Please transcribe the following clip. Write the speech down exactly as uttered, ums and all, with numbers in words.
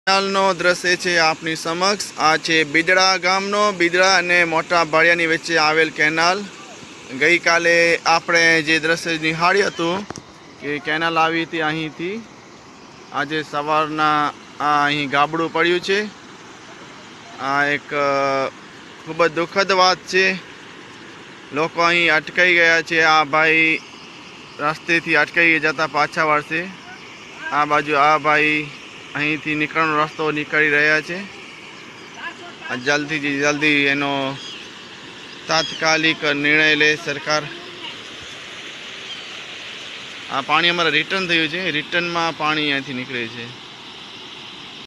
કેનાલનો દ્રશ્ય છે આપની સમક્ષ। આ છે બિદડા ગામનો બિદડા અને મોટા ભાળિયાની વચ્ચે આવેલ કેનાલ। ગઈકાલે આપણે જે દ્રશ્ય નિહાળ્યું હતું કે કેનાલ આવી હતી અહીંથી। આજે સવારના આ અહીં ગાબડું પડ્યું છે। આ એક ખૂબ જ દુઃખદ વાત છે। લોકો અહીં અટકાઈ ગયા છે। આ ભાઈ રસ્તેથી અટકાઈ જતા પાછા વળશે। આ બાજુ આ ભાઈ અહીંથી નીકળવાનો રસ્તો નીકળી રહ્યા છે। જલ્દીથી જલ્દી એનો તાત્કાલિક નિર્ણય લે સરકાર। આ પાણી અમારે રિટર્ન થયું છે, રિટર્નમાં પાણી અહીંથી નીકળે છે।